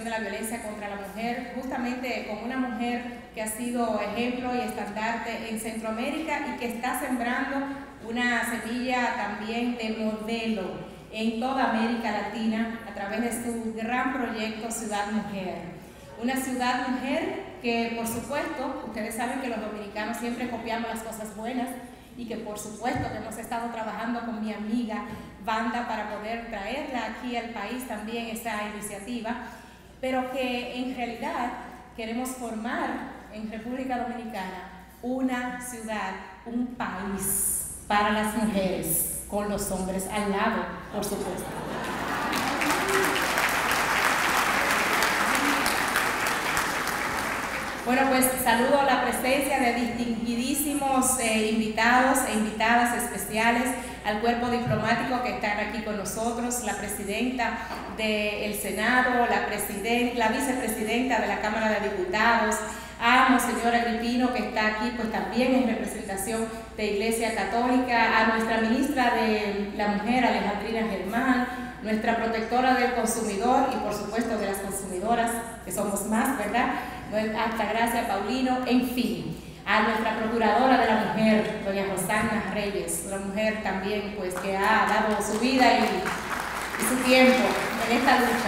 erradicación de la violencia contra la mujer, justamente con una mujer que ha sido ejemplo y estandarte en Centroamérica y que está sembrando una semilla también de modelo en toda América Latina a través de su gran proyecto Ciudad Mujer. Una ciudad mujer que, por supuesto, ustedes saben que los dominicanos siempre copiamos las cosas buenas y que, por supuesto, que hemos estado trabajando con mi amiga Wanda para poder traerla aquí al país también esta iniciativa, pero que en realidad queremos formar en República Dominicana una ciudad, un país para las mujeres, con los hombres al lado, por supuesto. Bueno, pues saludo la presencia de distinguidísimos invitados e invitadas especiales, al cuerpo diplomático que están aquí con nosotros, la presidenta del Senado, la vicepresidenta de la Cámara de Diputados, a Monseñor Agripino, que está aquí pues también en representación de Iglesia Católica, a nuestra ministra de la Mujer, Alejandrina Germán, nuestra protectora del consumidor y por supuesto de las consumidoras, que somos más, ¿verdad? Altagracia Paulino, en fin, a nuestra procuradora de la mujer, doña Rosana Reyes, una mujer también pues que ha dado su vida y su tiempo en esta lucha.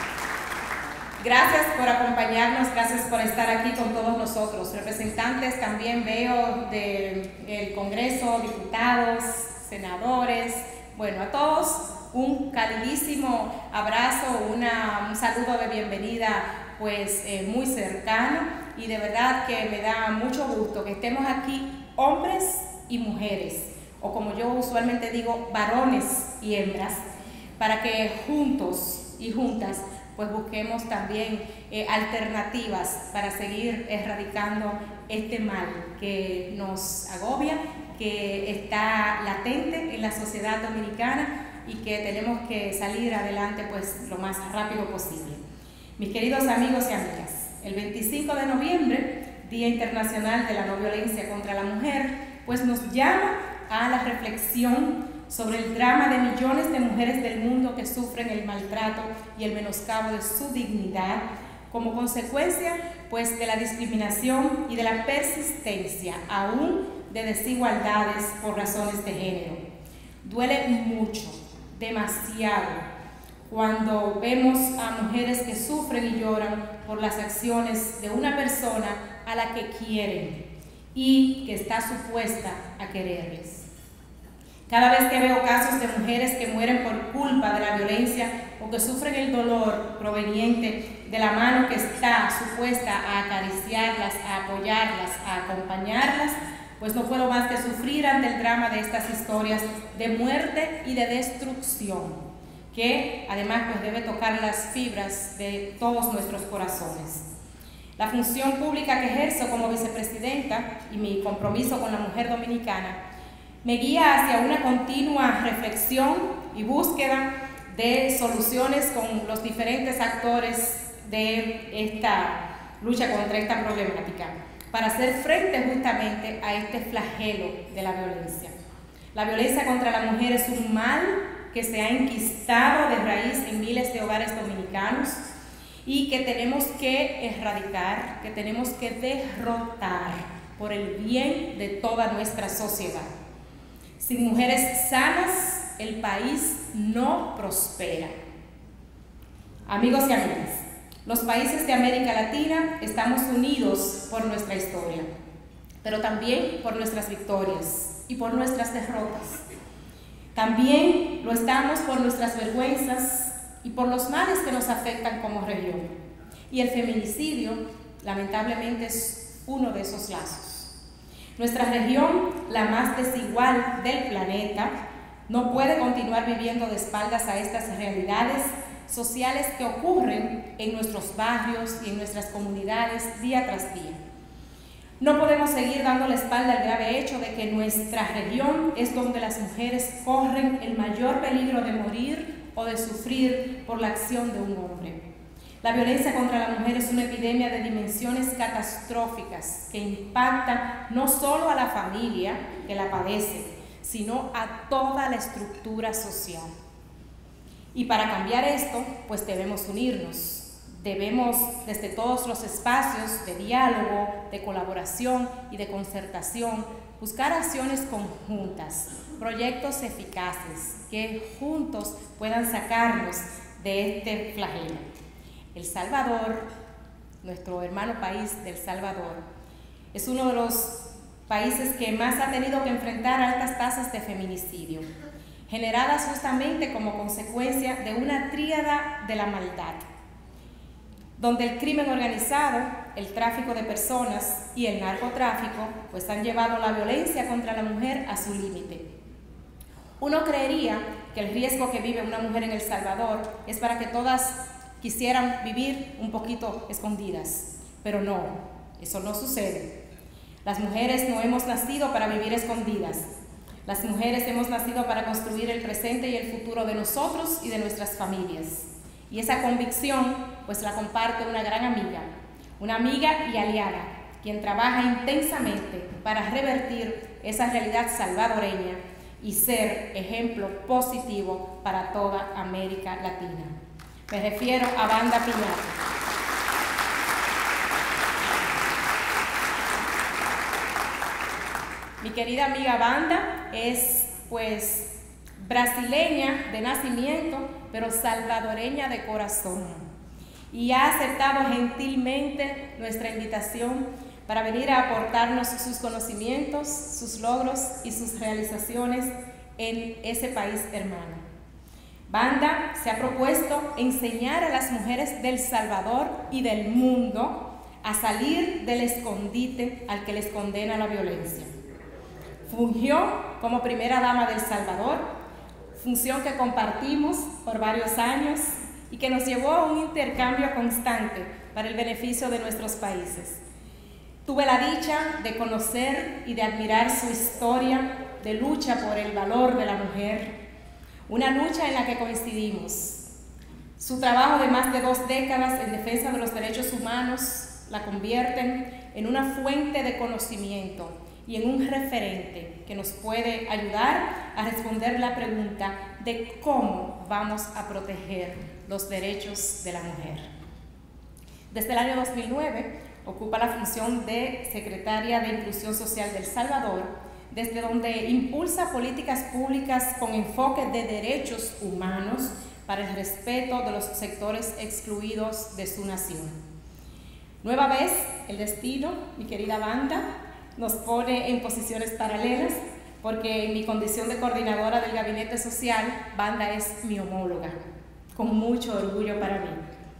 Gracias por acompañarnos, gracias por estar aquí con todos nosotros. Representantes también veo del Congreso, diputados, senadores, bueno, a todos un calidísimo abrazo, un saludo de bienvenida pues muy cercano, y de verdad que me da mucho gusto que estemos aquí hombres y mujeres, o como yo usualmente digo, varones y hembras, para que juntos y juntas pues busquemos también alternativas para seguir erradicando este mal que nos agobia, que está latente en la sociedad dominicana y que tenemos que salir adelante pues lo más rápido posible. Mis queridos amigos y amigas, el 25 de noviembre, Día Internacional de la No Violencia contra la Mujer, pues nos llama a la reflexión sobre el drama de millones de mujeres del mundo que sufren el maltrato y el menoscabo de su dignidad como consecuencia pues de la discriminación y de la persistencia aún de desigualdades por razones de género. Duele mucho, demasiado, cuando vemos a mujeres que sufren y lloran por las acciones de una persona a la que quieren y que está supuesta a quererles. Cada vez que veo casos de mujeres que mueren por culpa de la violencia o que sufren el dolor proveniente de la mano que está supuesta a acariciarlas, a apoyarlas, a acompañarlas, pues no puedo más que sufrir ante el drama de estas historias de muerte y de destrucción, que además pues debe tocar las fibras de todos nuestros corazones. La función pública que ejerzo como vicepresidenta y mi compromiso con la mujer dominicana me guía hacia una continua reflexión y búsqueda de soluciones con los diferentes actores de esta lucha contra esta problemática, para hacer frente justamente a este flagelo de la violencia. La violencia contra la mujer es un mal que se ha enquistado de raíz en miles de hogares dominicanos y que tenemos que erradicar, que tenemos que derrotar por el bien de toda nuestra sociedad. Sin mujeres sanas, el país no prospera. Amigos y amigas, los países de América Latina estamos unidos por nuestra historia, pero también por nuestras victorias y por nuestras derrotas. También lo estamos por nuestras vergüenzas y por los males que nos afectan como región. Y el feminicidio, lamentablemente, es uno de esos lazos. Nuestra región, la más desigual del planeta, no puede continuar viviendo de espaldas a estas realidades sociales que ocurren en nuestros barrios y en nuestras comunidades día tras día. No podemos seguir dando la espalda al grave hecho de que nuestra región es donde las mujeres corren el mayor peligro de morir o de sufrir por la acción de un hombre. La violencia contra la mujer es una epidemia de dimensiones catastróficas que impacta no solo a la familia que la padece, sino a toda la estructura social. Y para cambiar esto, pues debemos unirnos, Debemos, desde todos los espacios de diálogo, de colaboración y de concertación, buscar acciones conjuntas, proyectos eficaces que juntos puedan sacarnos de este flagelo. El Salvador, nuestro hermano país del Salvador, es uno de los países que más ha tenido que enfrentar altas tasas de feminicidio, generadas justamente como consecuencia de una tríada de la maldad, donde el crimen organizado, el tráfico de personas y el narcotráfico pues han llevado la violencia contra la mujer a su límite. Uno creería que el riesgo que vive una mujer en El Salvador es para que todas quisieran vivir un poquito escondidas, pero no, eso no sucede. Las mujeres no hemos nacido para vivir escondidas. Las mujeres hemos nacido para construir el presente y el futuro de nosotros y de nuestras familias. Y esa convicción pues la comparte una gran amiga y aliada, quien trabaja intensamente para revertir esa realidad salvadoreña y ser ejemplo positivo para toda América Latina. Me refiero a Wanda Piñate. Mi querida amiga Wanda es pues brasileña de nacimiento, pero salvadoreña de corazón, y ha aceptado gentilmente nuestra invitación para venir a aportarnos sus conocimientos, sus logros y sus realizaciones en ese país hermano. Wanda se ha propuesto enseñar a las mujeres del Salvador y del mundo a salir del escondite al que les condena la violencia. Fungió como primera dama del Salvador, función que compartimos por varios años y que nos llevó a un intercambio constante para el beneficio de nuestros países. Tuve la dicha de conocer y de admirar su historia de lucha por el valor de la mujer, una lucha en la que coincidimos. Su trabajo de más de 2 décadas en defensa de los derechos humanos la convierten en una fuente de conocimiento y en un referente que nos puede ayudar a responder la pregunta de cómo vamos a proteger los derechos de la mujer. Desde el año 2009 ocupa la función de Secretaria de Inclusión Social del Salvador, desde donde impulsa políticas públicas con enfoque de derechos humanos para el respeto de los sectores excluidos de su nación. Nueva vez, el destino, mi querida Wanda, nos pone en posiciones paralelas, porque en mi condición de coordinadora del Gabinete Social, Wanda es mi homóloga, con mucho orgullo para mí.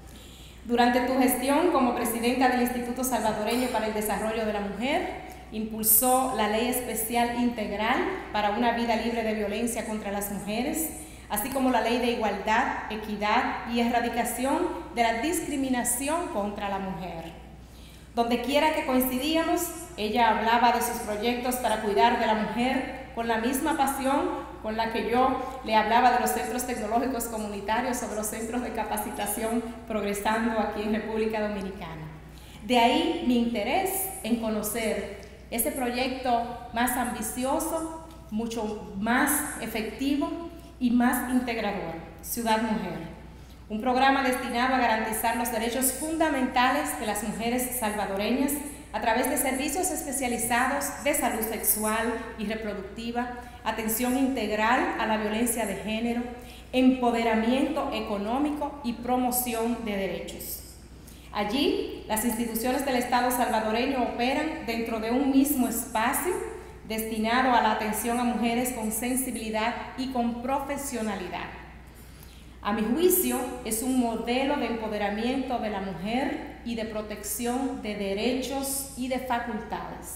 Durante tu gestión como presidenta del Instituto Salvadoreño para el Desarrollo de la Mujer, impulsó la Ley Especial Integral para una vida libre de violencia contra las mujeres, así como la Ley de Igualdad, Equidad y Erradicación de la Discriminación contra la Mujer. Donde quiera que coincidíamos, ella hablaba de sus proyectos para cuidar de la mujer con la misma pasión con la que yo le hablaba de los centros tecnológicos comunitarios o de los centros de capacitación progresando aquí en República Dominicana. De ahí mi interés en conocer ese proyecto más ambicioso, mucho más efectivo y más integrador, Ciudad Mujer. Un programa destinado a garantizar los derechos fundamentales de las mujeres salvadoreñas a través de servicios especializados de salud sexual y reproductiva, atención integral a la violencia de género, empoderamiento económico y promoción de derechos. Allí, las instituciones del Estado salvadoreño operan dentro de un mismo espacio destinado a la atención a mujeres con sensibilidad y con profesionalidad. A mi juicio, es un modelo de empoderamiento de la mujer y de protección de derechos y de facultades.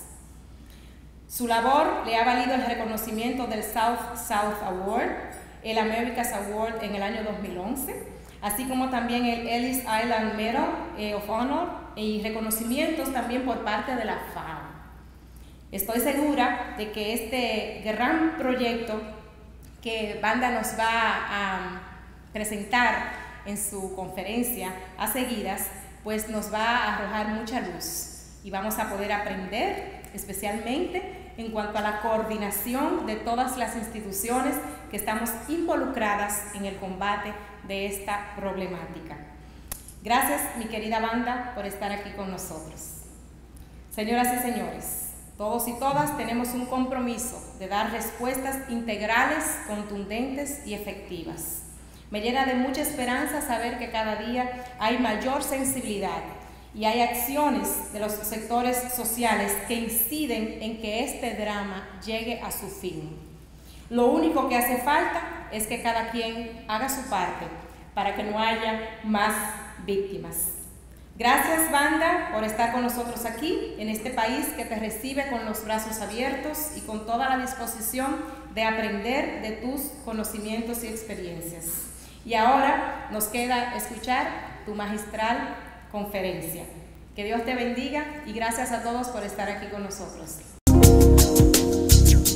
Su labor le ha valido el reconocimiento del South Award, el America's Award en el año 2011, así como también el Ellis Island Medal of Honor y reconocimientos también por parte de la FAO. Estoy segura de que este gran proyecto que Wanda nos va a presentar en su conferencia a seguidas, pues nos va a arrojar mucha luz y vamos a poder aprender, especialmente en cuanto a la coordinación de todas las instituciones que estamos involucradas en el combate de esta problemática. Gracias, mi querida banda, por estar aquí con nosotros. Señoras y señores, todos y todas tenemos un compromiso de dar respuestas integrales, contundentes y efectivas. Me llena de mucha esperanza saber que cada día hay mayor sensibilidad y hay acciones de los sectores sociales que inciden en que este drama llegue a su fin. Lo único que hace falta es que cada quien haga su parte para que no haya más víctimas. Gracias, banda, por estar con nosotros aquí, en este país que te recibe con los brazos abiertos y con toda la disposición de aprender de tus conocimientos y experiencias. Y ahora nos queda escuchar tu magistral conferencia. Que Dios te bendiga y gracias a todos por estar aquí con nosotros.